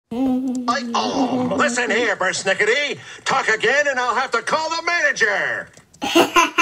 Listen here, Persnickety. Talk again and I'll have to call the manager.